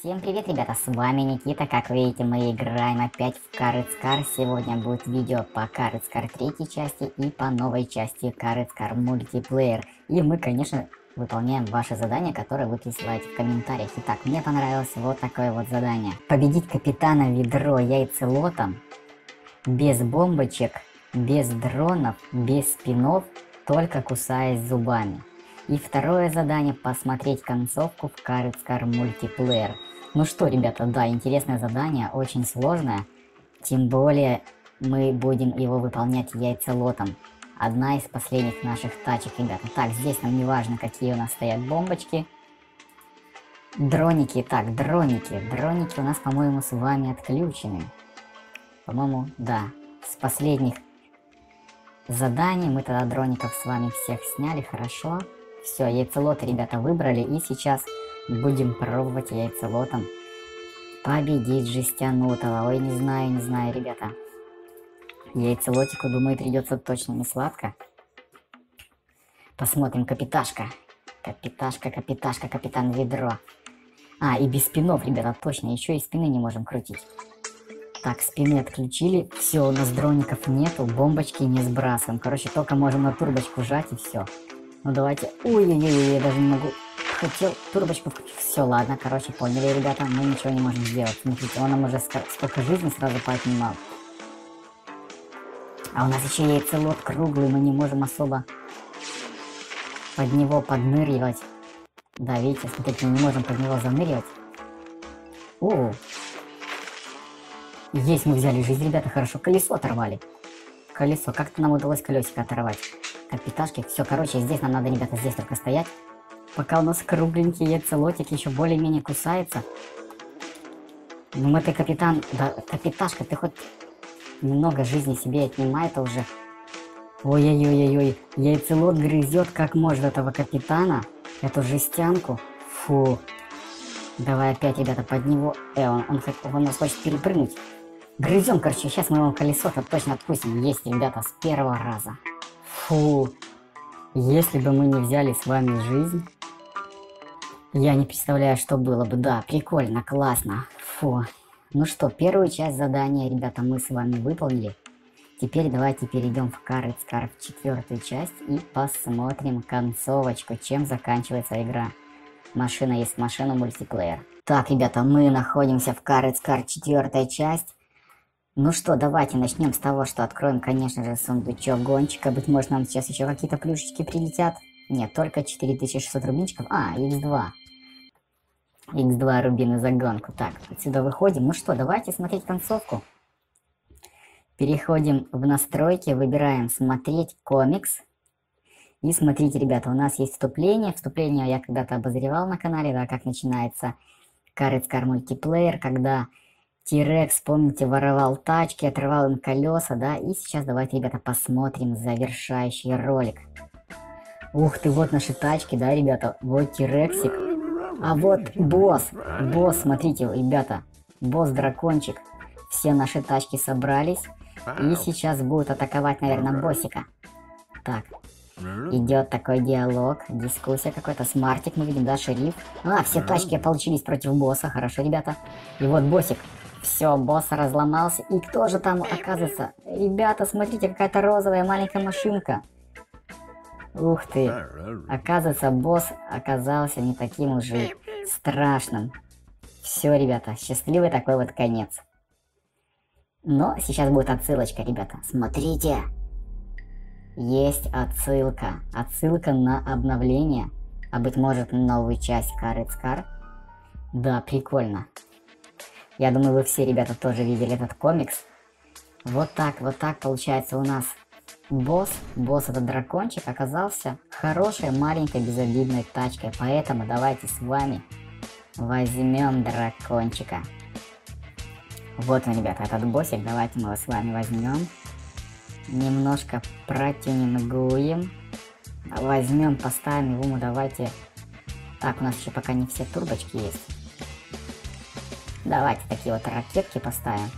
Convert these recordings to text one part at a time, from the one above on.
Всем привет, ребята, с вами Никита. Как видите, мы играем опять в Carrots Car. Сегодня будет видео по Carrots Car третьей части и по новой части Carrots Car Multiplayer. И мы, конечно, выполняем ваши задания, которые вы присылаете в комментариях. Итак, мне понравилось вот такое вот задание. Победить капитана Ведро яйцелотом, без бомбочек, без дронов, без спинов, только кусаясь зубами. И второе задание — посмотреть концовку в Carrots Car Multiplayer. Ну что, ребята, да, интересное задание, очень сложное. Тем более мы будем его выполнять яйцелотом. Одна из последних наших тачек, ребята. Так, здесь нам не важно, какие у нас стоят бомбочки. Дроники, так, дроники. Дроники у нас, по-моему, с вами отключены. По-моему, да. С последних заданий мы тогда дроников с вами всех сняли, хорошо. Все, яйцелоты, ребята, выбрали, и сейчас будем пробовать яйцелотом победить жестянутого. Ой, не знаю, ребята. Яйцелотику, думаю, придется точно не сладко. Посмотрим, капиташка. Капиташка, капитан Ведро. А, и без спинов, ребята, точно, еще и спины не можем крутить. Так, спины отключили, все, у нас дроников нету, бомбочки не сбрасываем. Короче, только можем на турбочку жать, и все. Ну давайте. Ой-ой-ой, я даже не могу. Хотел турбочку включить. Все, ладно, короче, поняли, ребята, мы ничего не можем сделать. Смотрите, он нам уже столько жизни сразу поотнимал. А у нас еще яйцелот круглый, мы не можем особо под него подныривать. Да, видите, смотрите, мы не можем под него заныривать. О, есть, мы взяли жизнь, ребята, хорошо, колесо оторвали. Колесо, как-то нам удалось колесико оторвать. Капиташки, все, короче, здесь нам надо, ребята, здесь только стоять. Пока у нас кругленький яйцелотик еще более-менее кусается. Ну ты, капитан, да, капиташка, ты хоть немного жизни себе отнимай, это уже. Ой-ой-ой-ой, яйцелот грызет как может этого капитана, эту жестянку. Фу. Давай опять, ребята, под него. Он нас хочет перепрыгнуть. Грызем, короче, сейчас мы его колесо-то точно отпустим. Есть, ребята, с первого раза. Фу. Если бы мы не взяли с вами жизнь, я не представляю, что было бы. Да, прикольно, классно. Фу. Ну что, первую часть задания, ребята, мы с вами выполнили. Теперь давайте перейдем в Carrots Car в четвертую часть и посмотрим концовочку, чем заканчивается игра. Машина есть машина, мультиплеер. Так, ребята, мы находимся в Carrots Car четвертая часть. Ну что, давайте начнем с того, что откроем, конечно же, сундучок гонщика. Быть может, нам сейчас еще какие-то плюшечки прилетят. Нет, только 4600 рубинчиков. А, X2. X2 рубины за гонку. Так, отсюда выходим. Ну что, давайте смотреть концовку. Переходим в настройки, выбираем «Смотреть комикс». И смотрите, ребята, у нас есть вступление. Вступление я когда-то обозревал на канале, да, как начинается Carrots Car Multiplayer, когда T-Rex, помните, воровал тачки, отрывал им колеса, да, и сейчас давайте, ребята, посмотрим завершающий ролик. Ух ты, вот наши тачки, да, ребята, вот T-Rexик, а вот босс, смотрите, ребята, босс-дракончик, все наши тачки собрались, и сейчас будут атаковать, наверное, боссика. Так, идет такой диалог, дискуссия какой-то, смартик мы видим, да, шериф. А, все тачки получились против босса, хорошо, ребята, и вот боссик. Все, босс разломался. И кто же там оказывается? Ребята, смотрите, какая-то розовая маленькая машинка. Ух ты. Оказывается, босс оказался не таким уже страшным. Все, ребята, счастливый такой вот конец. Но сейчас будет отсылочка, ребята. Смотрите. Есть отсылка. Отсылка на обновление. А быть может, на новую часть Carrots Car. Да, прикольно. Я думаю, вы все, ребята, тоже видели этот комикс. Вот так получается у нас босс этот дракончик оказался хорошей, маленькой, безобидной тачкой. Поэтому давайте с вами возьмем дракончика. Вот он, ребята, этот боссик. Давайте мы его с вами возьмем. Немножко протюнингуем. Возьмем, поставим его, давайте. Так, у нас еще пока не все турбочки есть. Давайте такие вот ракетки поставим.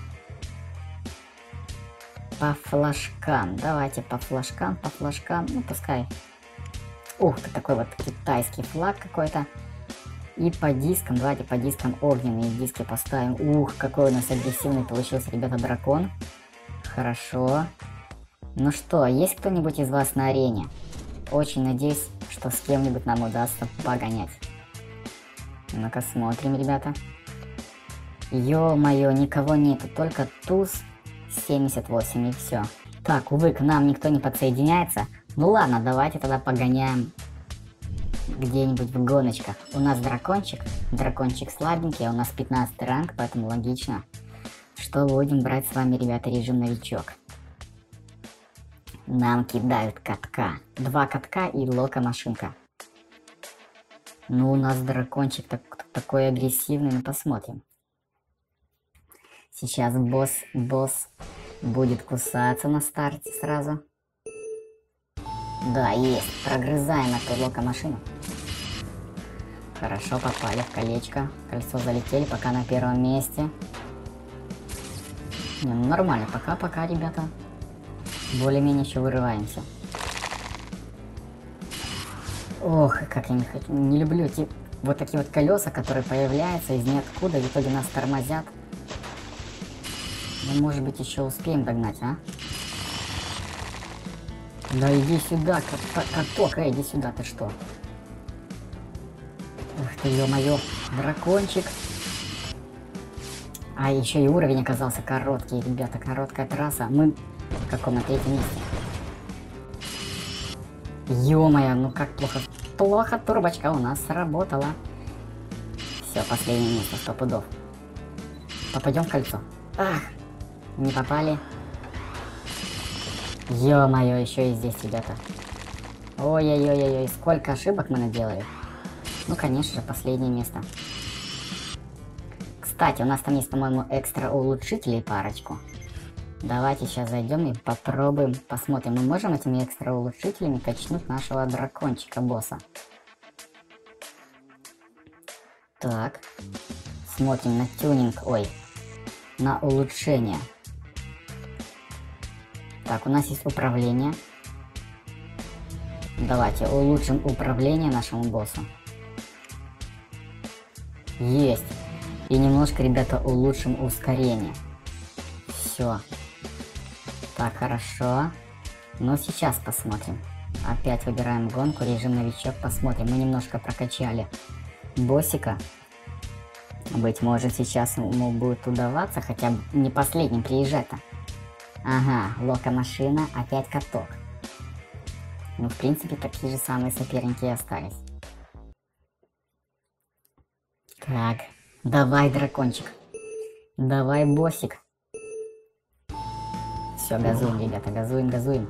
По флажкам. Давайте по флажкам. Ну, пускай. Ух ты, такой вот китайский флаг какой-то. И по дискам, давайте по дискам огненные диски поставим. Ух, какой у нас агрессивный получился, ребята, дракон. Хорошо. Ну что, есть кто-нибудь из вас на арене? Очень надеюсь, что с кем-нибудь нам удастся погонять. Ну-ка смотрим, ребята. Ё-моё, никого нету, только туз 78 и все. Так, увы, к нам никто не подсоединяется. Ну ладно, давайте тогда погоняем где-нибудь в гоночках. У нас дракончик слабенький, а у нас 15 ранг, поэтому логично, что будем брать с вами, ребята, режим новичок. Нам кидают катка. 2 катка и лока-машинка. Ну, у нас дракончик такой агрессивный, ну посмотрим. Сейчас босс будет кусаться на старте сразу. Да, есть. Прогрызаем эту локо-машину. Хорошо, попали в колечко. Кольцо залетели, пока на первом месте. Не, ну нормально, пока, ребята. Более-менее еще вырываемся. Ох, как я не люблю эти вот такие вот колеса, которые появляются из ниоткуда, и в итоге нас тормозят. Мы, может быть, еще успеем догнать, а? Да иди сюда, каток, иди сюда, ты что? Ух ты, ё-моё, дракончик. А еще и уровень оказался короткий, ребята, короткая трасса. Мы в каком, на 3-м месте? Ё-моё, ну как плохо турбочка у нас сработала. Все, последнее место, 100 пудов. Попадем в кольцо. Ах, не попали. Ё-моё, еще и здесь, ребята. Ой-ой-ой-ой, сколько ошибок мы наделали. Ну, конечно же, последнее место. Кстати, у нас там есть, по-моему, экстра улучшителей парочку. Давайте сейчас зайдем и попробуем, посмотрим. Мы можем этими экстра улучшителями качнуть нашего дракончика босса. Так. Смотрим на тюнинг, на улучшение. Так, у нас есть управление. Давайте улучшим управление нашему боссу. Есть. И немножко, ребята, улучшим ускорение. Все. Так, хорошо. Но сейчас посмотрим. Опять выбираем гонку, режим новичок, посмотрим. Мы немножко прокачали боссика. Быть может, сейчас ему будет удаваться хотя бы не последним приезжать-то. Ага, локо-машина, опять каток. Ну, в принципе, такие же самые соперники и остались. Так, давай, дракончик. Давай, боссик. Все, газуем, ребята, газуем.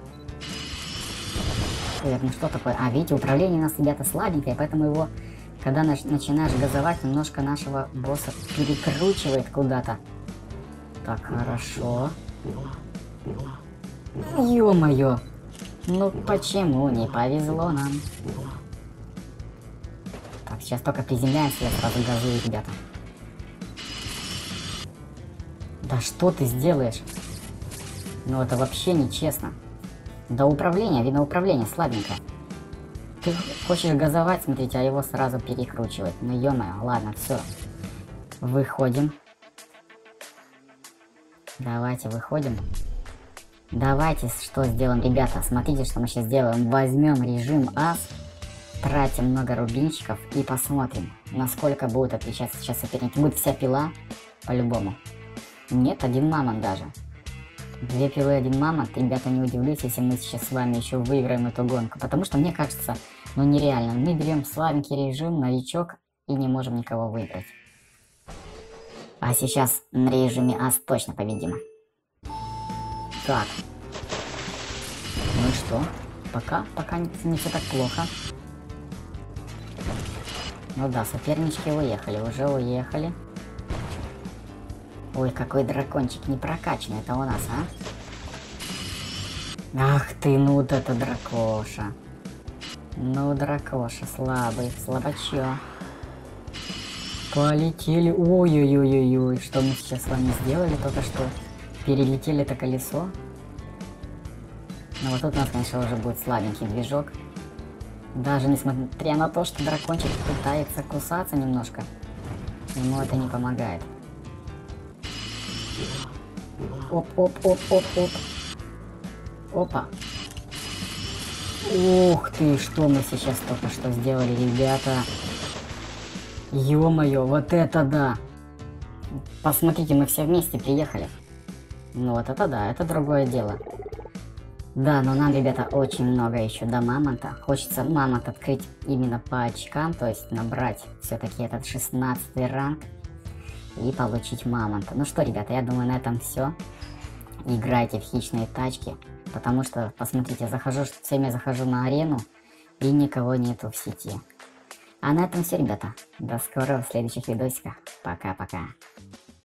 Так, ну что такое? А, видите, управление у нас, ребята, слабенькое, поэтому его, когда начинаешь газовать, немножко нашего босса перекручивает куда-то. Так, хорошо. Ё-моё! Ну почему не повезло нам? Так, сейчас только приземляемся, я сразу газую, ребята. Да что ты сделаешь? Ну это вообще нечестно. Да управление, видно управление слабенькое. Ты хочешь газовать, смотрите, а его сразу перекручивает. Ну ё-моё, ладно, все. Выходим. Давайте выходим. Давайте что сделаем, ребята. Смотрите, что мы сейчас сделаем. Возьмем режим ас, тратим много рубинчиков и посмотрим, насколько будут отличаться сейчас соперники. Будет вся пила, по-любому. Нет, один мамонт даже. 2 пилы, 1 мамонт. Ребята, не удивлюсь, если мы сейчас с вами еще выиграем эту гонку. Потому что мне кажется, ну нереально. Мы берем слабенький режим, новичок, и не можем никого выиграть. А сейчас на режиме ас точно победим. Так. Ну и что? Пока не все так плохо. Ну да, сопернички уже уехали. Ой, какой дракончик непрокачанный, это у нас, а? Ах ты, ну вот это дракоша. Ну, дракоша, слабачок. Полетели. Ой-ой-ой-ой-ой, что мы сейчас с вами сделали только что? Перелетели это колесо. Ну вот тут у нас, конечно, уже будет слабенький движок. Даже несмотря на то, что дракончик пытается кусаться немножко, ему это не помогает. Оп-оп-оп-оп-оп. Опа. Ух ты, что мы сейчас только что сделали, ребята. Ё-моё, вот это да. Посмотрите, мы все вместе приехали. Ну вот это да, это другое дело. Да, но нам, ребята, очень много еще до мамонта. Хочется мамонт открыть именно по очкам, то есть набрать все-таки этот 16 ранг и получить мамонта. Ну что, ребята, я думаю, на этом все. Играйте в хищные тачки, потому что, посмотрите, всеми захожу на арену и никого нету в сети. А на этом все, ребята. До скорого в следующих видосиках. Пока-пока.